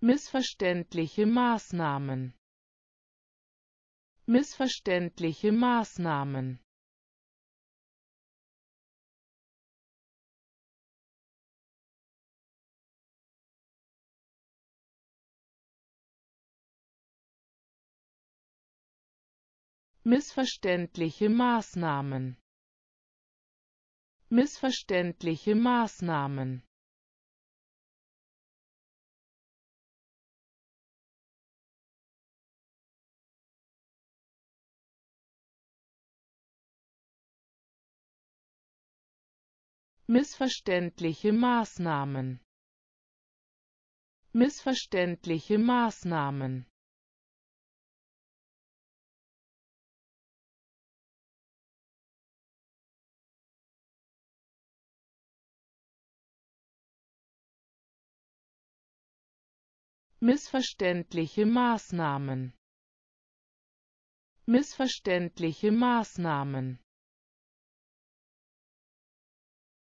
missverständliche Maßnahmen, missverständliche Maßnahmen, missverständliche Maßnahmen, missverständliche Maßnahmen, missverständliche Maßnahmen, missverständliche Maßnahmen, missverständliche Maßnahmen, missverständliche Maßnahmen.